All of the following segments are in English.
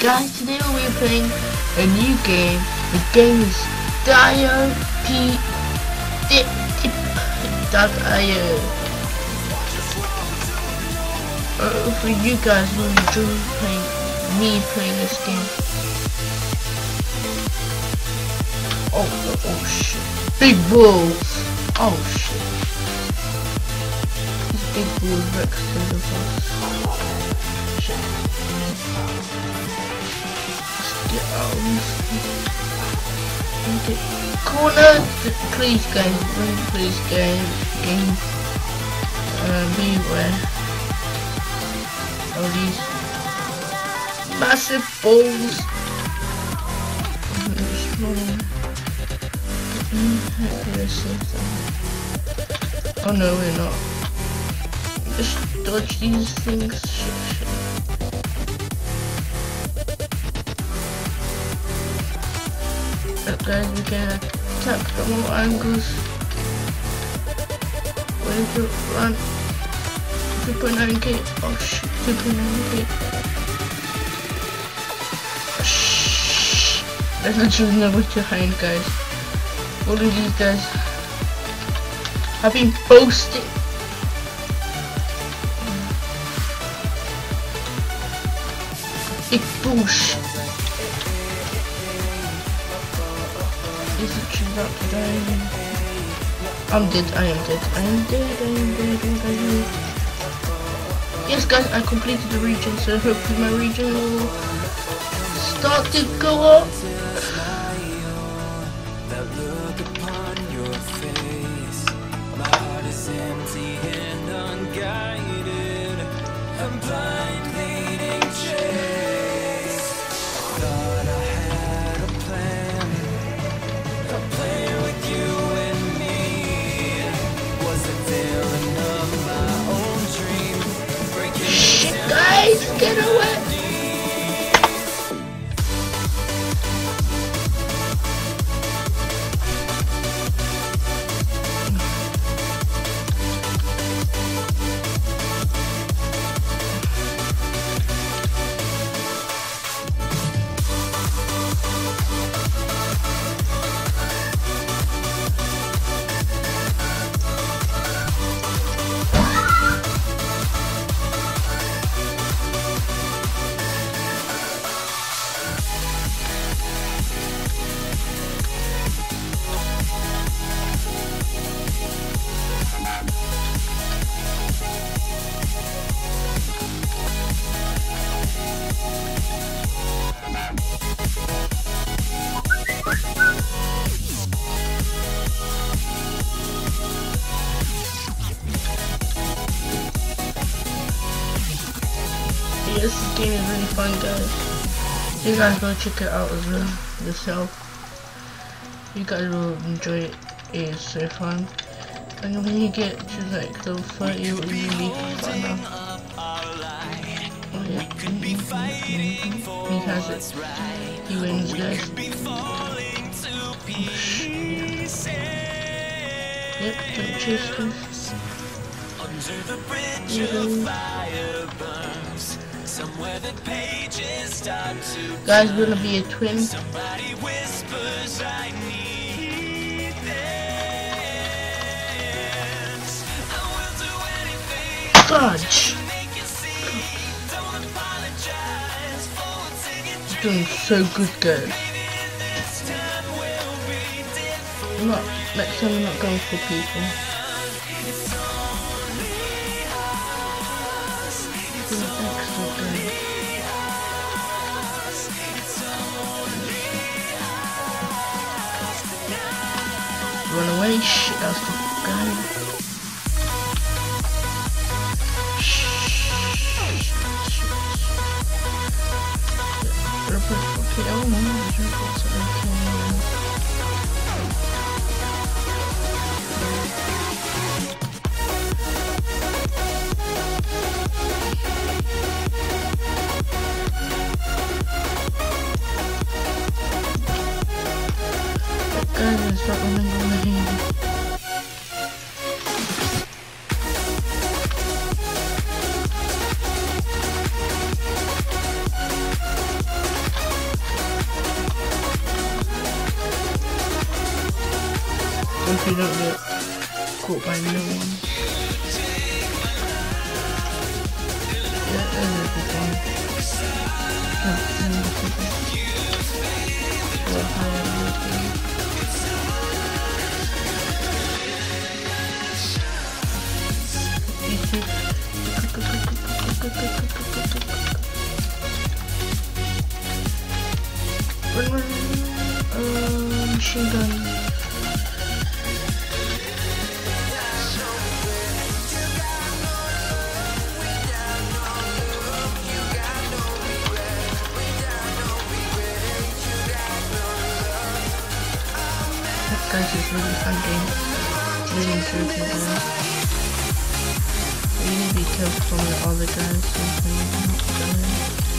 Guys, today we'll be playing a new game. The game is Dio.io. Hopefully you guys will enjoy me playing this game. Oh shit. Big balls. Oh shit. These big balls Rex to the boss. Shit. Get out of this corner. Please guys, please game beware of these massive balls. Oh no, we're not. Just dodge these things. Shit. Guys, we can attack from all angles. Where to run? 2.9k. Oh shit, 2.9k. There's literally nowhere to hide, guys. All of these guys have been boasting. Big bullshit. I'm dead, I am dead. Yes guys, I completed the region, so hopefully my region will start to go up. Get away! This game is really fun, guys. You guys go check it out as well yourself. You guys will enjoy it. It is so fun. And when you get to like level 30, it will be really fun now. Oh yeah. He has it. He wins, guys. Yep, don't chase guys. Somewhere the pages start to guys, gonna be a twin. Somebody whispers I need this. I will do anything Fudge. to make you see. Don't apologize for what's in your dreams. Doing so good, guys. Maybe this time will be different. Next time I'm not going for people. It's only us. It's Excellent, guys. Run away, shit, that's the guy. Okay, oh no, it's okay. Guys, stop running on the hand. Hope you don't get caught by no one. Yeah, there's a good one. Machine gun. Guys, it's really fun game. Really enjoyable game. You need to be careful from the other guys so you're not dying.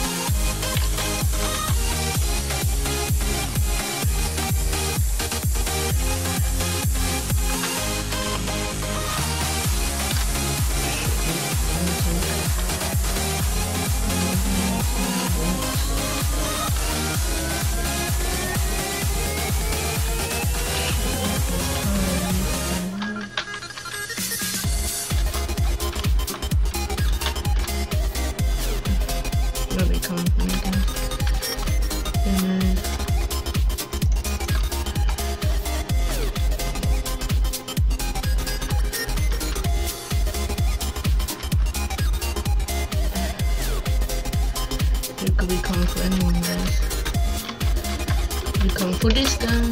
Really coming from me again. And you could be coming for anyone, guys. You come for this guy.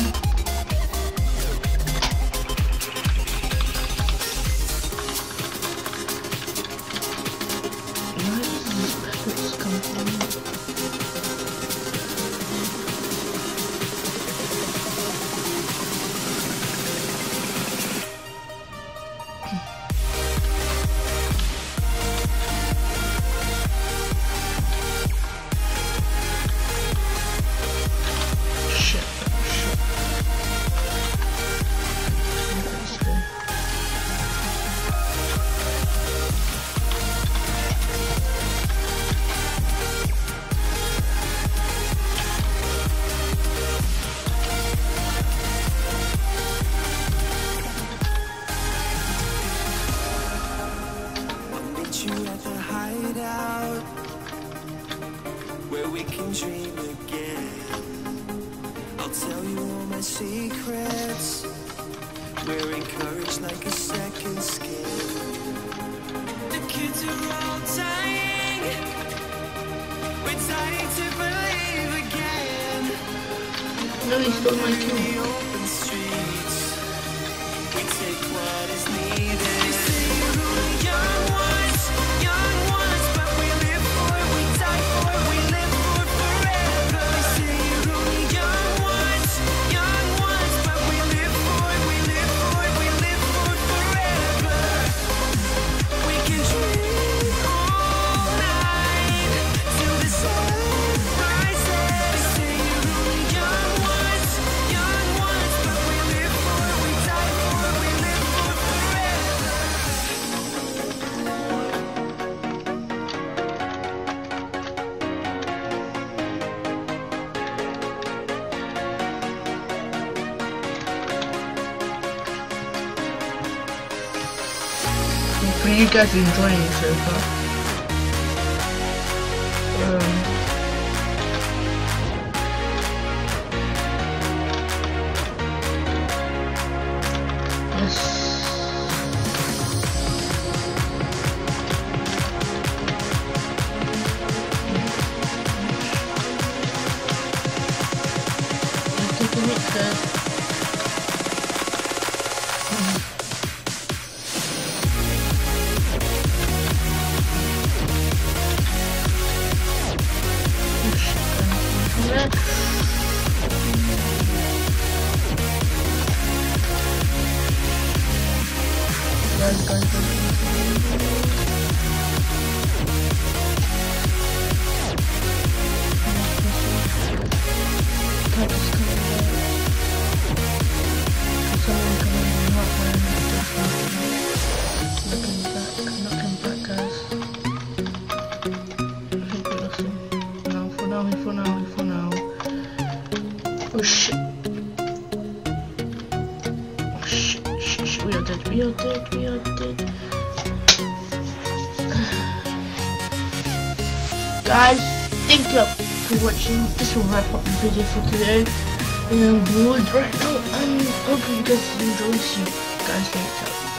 Where we can dream again. I'll tell you all my secrets. We're encouraged like a second skin. The kids are all dying. We're dying to believe again. No, he stole my kill. The open streets. We take what is needed. You say you're young ones, but we live for it, we die for it, we live for forever. You say you're young ones, but we live for it, we live for it, we live for forever. We can dream all night till the sun rises. You say you're young ones, but we live for it, we die for it, we live for forever. Hopefully you guys enjoying it so far. Yes. Let's take a hit, guys. For now. Oh shit. Oh shit. dead, we are dead, we are dead. Guys, thank you for watching. This will wrap up the video for today. I'm bored right now and hope you guys enjoy. See you guys next time.